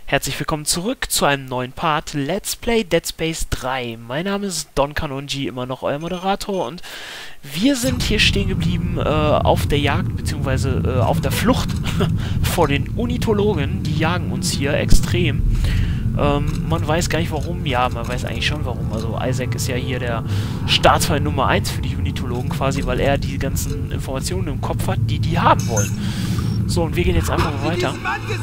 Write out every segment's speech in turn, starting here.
Herzlich willkommen zurück zu einem neuen Part Let's Play Dead Space 3. Mein Name ist Don Kanonji, immer noch euer Moderator, und wir sind hier stehen geblieben auf der Jagd, beziehungsweise auf der Flucht vor den Unitologen. Die jagen uns hier extrem. Man weiß gar nicht warum. Ja, man weiß eigentlich schon warum. Also Isaac ist ja hier der Staatsfeind Nummer 1 für die Unitologen quasi, weil er die ganzen Informationen im Kopf hat, die haben wollen. So, und wir gehen jetzt einfach mal weiter.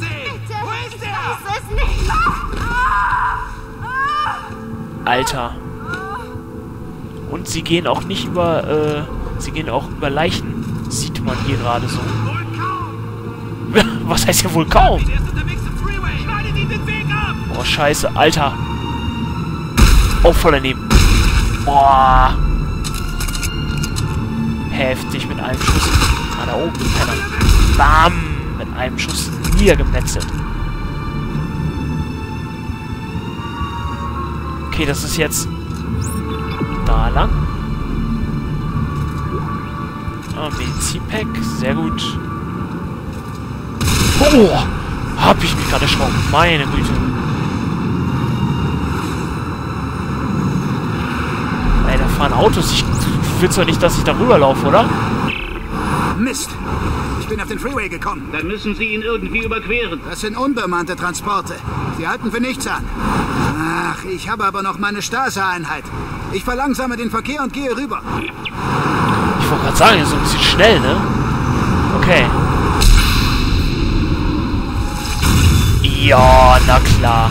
Alter. Und sie gehen auch nicht über, sie gehen auch über Leichen. Sieht man hier gerade so. Was heißt hier wohl kaum? Oh, scheiße, Alter. Oh, voll daneben. Boah. Heftig mit einem Schuss. Ah, da oben, Penner. Bam! Mit einem Schuss niedergemetzelt. Okay, das ist jetzt da lang. Ah, Medizinpack. Sehr gut. Oh! Hab ich mich gerade erschrocken. Meine Güte. Ey, da fahren Autos. Du willst doch nicht, dass ich da rüberlaufe, oder? Mist! Ich bin auf den Freeway gekommen. Dann müssen Sie ihn irgendwie überqueren. Das sind unbemannte Transporte. Sie halten für nichts an. Ach, ich habe aber noch meine Stase-Einheit. Ich verlangsame den Verkehr und gehe rüber. Ich wollte gerade sagen, so ein bisschen schnell, ne? Okay. Ja, na klar.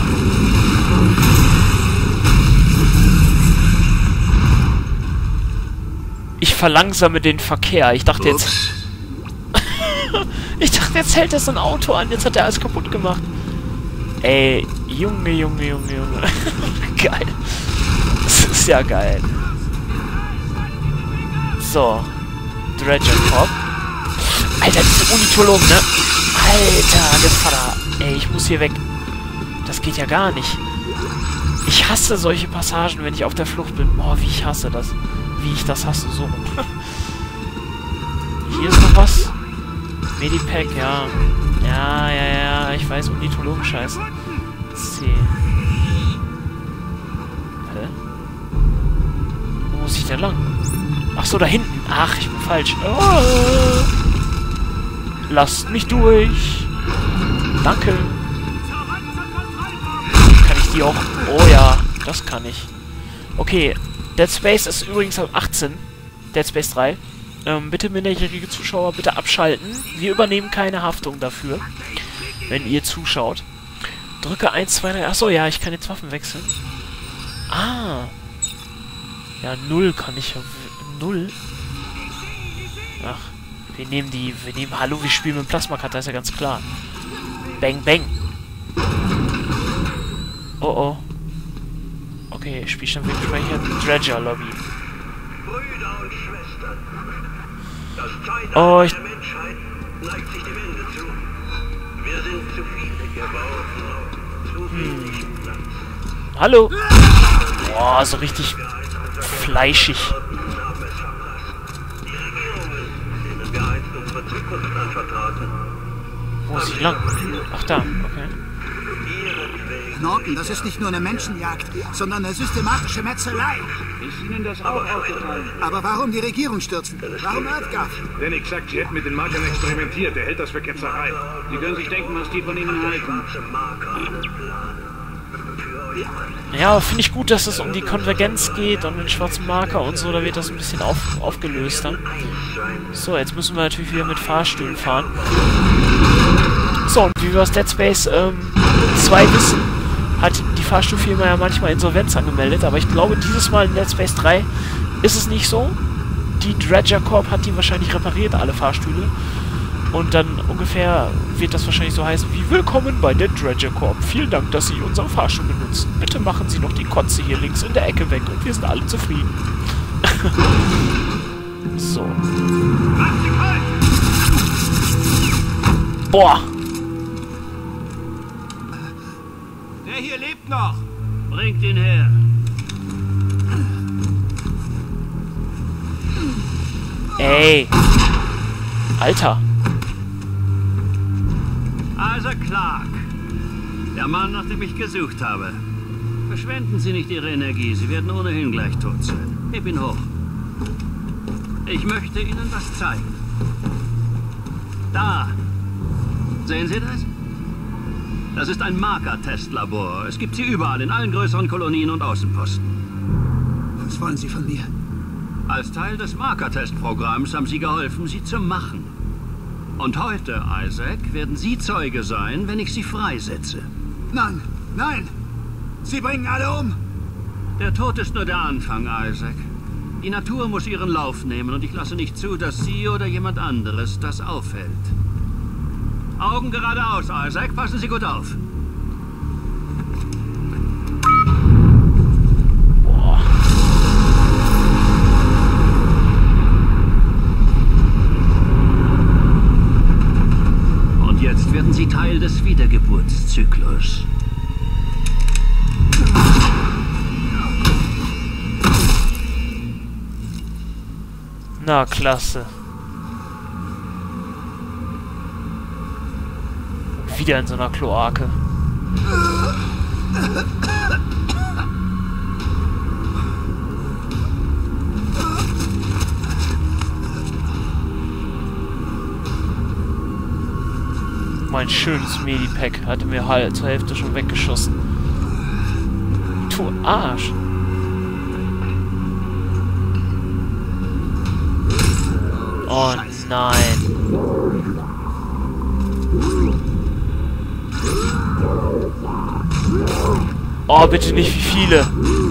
Ich verlangsame den Verkehr. Ich dachte jetzt... Ich dachte, jetzt hält er so ein Auto an. Jetzt hat er alles kaputt gemacht. Ey, Junge. Geil. Das ist ja geil. So. Dredger Corp. Alter, diese Unitologen, ne? Alter, der Vater. Ey, ich muss hier weg. Das geht ja gar nicht. Ich hasse solche Passagen, wenn ich auf der Flucht bin. Boah, wie ich hasse das. Wie ich das hasse, so. Hier ist noch was. Medipack, ja. Ja, ich weiß, Unitologen-Scheiß. C. Hä? Wo muss ich denn lang? Ach so, da hinten. Ach, ich bin falsch. Oh. Lasst mich durch. Danke. Kann ich die auch... Oh ja, das kann ich. Okay, Dead Space ist übrigens ab 18. Dead Space 3. Bitte minderjährige Zuschauer, bitte abschalten. Wir übernehmen keine Haftung dafür, wenn ihr zuschaut. Drücke 1, 2, 3... Achso, ja, ich kann jetzt Waffen wechseln. Ah. Ja, 0 kann ich... 0? Ach, wir nehmen... Hallo, wir spielen mit dem Plasma-Cutter, ist ja ganz klar. Bang, bang. Oh, oh. Okay, Spielstand wird Dredger Lobby. Brüder und Schwestern, das Oh, Zeitalter der Menschheit neigt sich dem Ende zu. Wir sind zu viele geworden, zu wenig Platz. Hallo. Boah, so richtig fleischig. Die Regierungen, denen wir einst unsere Zukunft anvertrauten. Wo ist sie lang? Ach, da. Okay. Norton, das ist nicht nur eine Menschenjagd, sondern eine systematische Metzelei. Ist Ihnen das auch aufgefallen? Aber warum die Regierung stürzen? Warum Earthgard? Lennox sagt, sie hätten mit den Martiern experimentiert. Er hält das für Ketzerei. Sie können sich denken, was die von Ihnen halten. Ja, finde ich gut, dass es um die Konvergenz geht und den schwarzen Marker und so. Da wird das ein bisschen aufgelöst dann. So, jetzt müssen wir natürlich wieder mit Fahrstühlen fahren. So, und wie wir aus Dead Space 2 wissen, hat die Fahrstuhlfirma ja manchmal Insolvenz angemeldet, aber ich glaube, dieses Mal in Dead Space 3 ist es nicht so. Die Dredger Corp hat die wahrscheinlich repariert, alle Fahrstühle. Und dann ungefähr wird das wahrscheinlich so heißen wie: Willkommen bei der Dredger Corp. Vielen Dank, dass Sie unseren Fahrstuhl benutzen. Bitte machen Sie noch die Kotze hier links in der Ecke weg und wir sind alle zufrieden. So. Boah. Der hier lebt noch. Bringt ihn her. Ey. Alter. Also Clark. Der Der Mann, nach dem ich gesucht habe. Verschwenden Sie nicht Ihre Energie. Sie werden ohnehin gleich tot sein. Heb ihn hoch. Ich möchte Ihnen was zeigen. Da. Sehen Sie das? Das ist ein Marker-Testlabor. Es gibt sie überall, in allen größeren Kolonien und Außenposten. Was wollen Sie von mir? Als Teil des Marker-Testprogramms haben Sie geholfen, sie zu machen. Und heute, Isaac, werden Sie Zeuge sein, wenn ich Sie freisetze. Nein, nein! Sie bringen alle um! Der Tod ist nur der Anfang, Isaac. Die Natur muss ihren Lauf nehmen und ich lasse nicht zu, dass Sie oder jemand anderes das aufhält. Augen geradeaus, Isaac. Passen Sie gut auf. Boah. Und jetzt werden Sie Teil des Wiedergeburtszyklus. Na, klasse. Wieder in so einer Kloake. Mein schönes Medipack hatte mir halt zur Hälfte schon weggeschossen. Du Arsch. Oh nein. Oh, bitte nicht wie viele.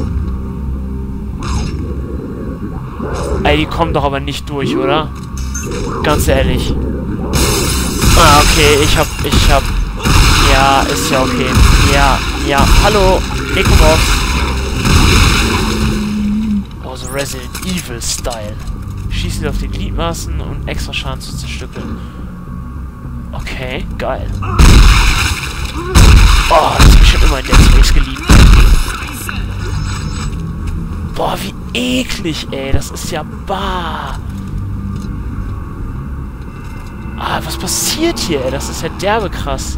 Ey, die kommen doch aber nicht durch, oder? Ganz ehrlich. Ah, okay, ich hab... Ja, ist ja okay. Ja, hallo. Nikomos. Oh, so Resident Evil Style. Schießen auf die Gliedmaßen und extra Schaden zu zerstückeln. Okay, geil. Oh, das hab ich schon immer in Dead Space geliebt. Boah, wie eklig, ey. Das ist ja bah. Ah, was passiert hier, ey? Das ist ja derbe krass.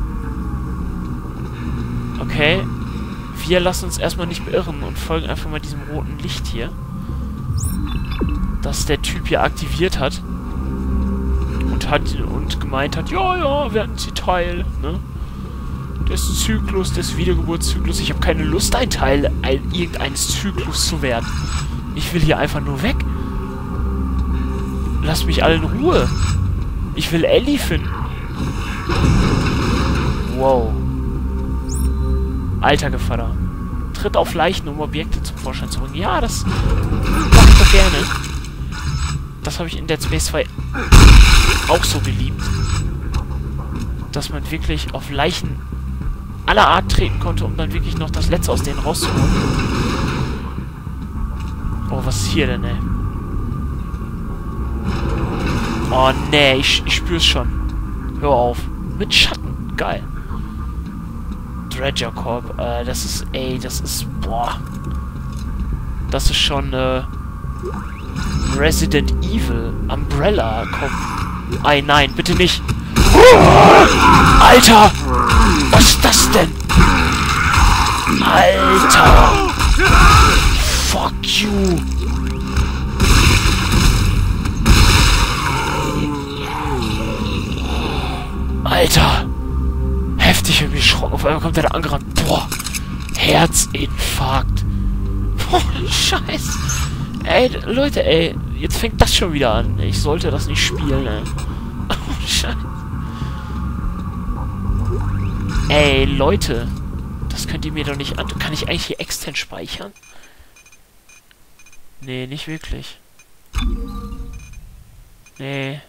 Okay. Wir lassen uns erstmal nicht beirren und folgen einfach mal diesem roten Licht hier. Das der Typ hier aktiviert hat. Und gemeint hat, ja, werden sie Teil, ne? Des Zyklus, des Wiedergeburtszyklus. Ich habe keine Lust, ein Teil irgendeines Zyklus zu werden. Ich will hier einfach nur weg. Lasst mich alle in Ruhe. Ich will Ellie finden. Wow. Alter Gevatter. Tritt auf Leichen, um Objekte zum Vorschein zu bringen. Ja, das mache ich doch gerne. Das habe ich in Dead Space 2 auch so geliebt. Dass man wirklich auf Leichen aller Art treten konnte, um dann wirklich noch das Letzte aus denen rauszuholen. Oh, was ist hier denn, ey? Oh, nee, ich spür's schon. Hör auf. Mit Schatten. Geil. Dredger Corp. Das ist, boah. Das ist schon, Resident Evil. Umbrella. Komm. Ei, nein, bitte nicht. Alter! Was ist das denn? Alter! Fuck you! Alter! Heftig irgendwie erschrocken. Auf einmal kommt der da angerannt. Boah! Herzinfarkt! Boah, Scheiß! Ey, Leute, ey. Jetzt fängt das schon wieder an. Ich sollte das nicht spielen, ey. Oh, Scheiße. Ey, Leute. Das könnt ihr mir doch nicht an... Kann ich eigentlich hier extern speichern? Nee, nicht wirklich. Nee.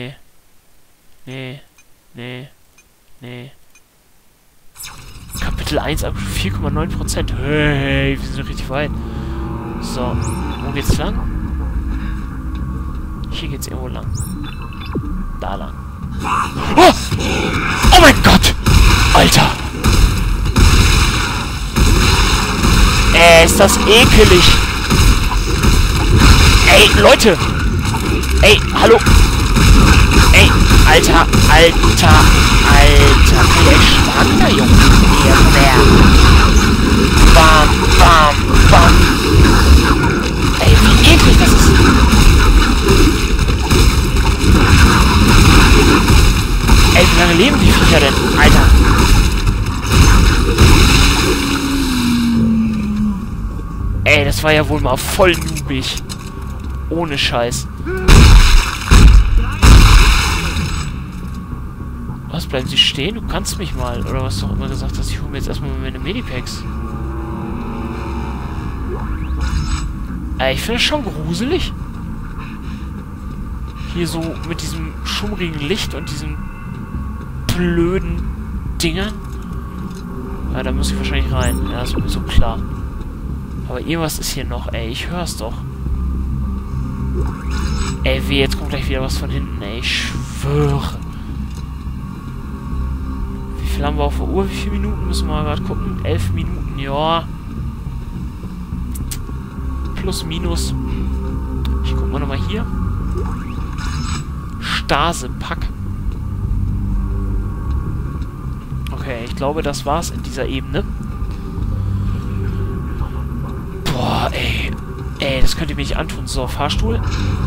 Kapitel 1 ab 4,9%. Hey, wir sind richtig weit. So, wo geht's lang? Hier geht's irgendwo lang. Da lang. Oh! Oh mein Gott! Alter! Ist das ekelig! Ey, Leute! Ey, hallo! Ey, Alter! Kann ich echt schlagen, da, Junge? Bam, bam. Ey, wie eklig das ist. Ey, wie lange leben die Viecher denn? Alter. Ey, das war ja wohl mal voll noobig. Ohne Scheiß. Was, bleiben Sie stehen? Du kannst mich mal. Oder was du auch immer gesagt hast, ich hole mir jetzt erstmal meine Medipacks. Ey, ich finde das schon gruselig. Hier so mit diesem schummrigen Licht und diesen blöden Dingern. Ja, da muss ich wahrscheinlich rein. Ja, ist mir so klar. Aber irgendwas ist hier noch, ey. Ich hör's doch. Ey, weh, jetzt kommt gleich wieder was von hinten, ey. Ich schwöre. Wie viel haben wir auf der Uhr? Wie viele Minuten müssen wir mal gerade gucken? 11 Minuten, ja. Plus, minus. Ich guck mal nochmal hier. Stase, Pack. Okay, ich glaube, das war's in dieser Ebene. Boah, ey. Ey, das könnt ihr mir nicht antun. So, Fahrstuhl.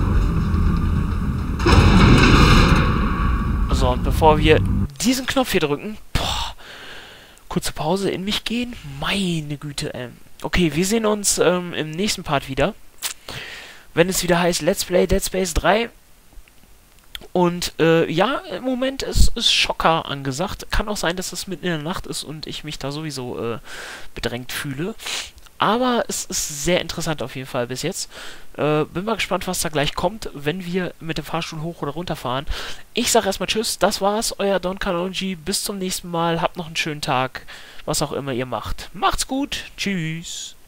So, und bevor wir diesen Knopf hier drücken, boah, kurze Pause, in mich gehen. Meine Güte, ey. Okay, wir sehen uns im nächsten Part wieder. Wenn es wieder heißt Let's Play Dead Space 3. Und ja, im Moment ist Schocker angesagt. Kann auch sein, dass es mitten in der Nacht ist und ich mich da sowieso bedrängt fühle. Aber es ist sehr interessant auf jeden Fall bis jetzt. Bin mal gespannt, was da gleich kommt, wenn wir mit dem Fahrstuhl hoch oder runter fahren. Ich sage erstmal Tschüss, das war's, euer Don Kanonji. Bis zum nächsten Mal, habt noch einen schönen Tag, was auch immer ihr macht. Macht's gut, tschüss.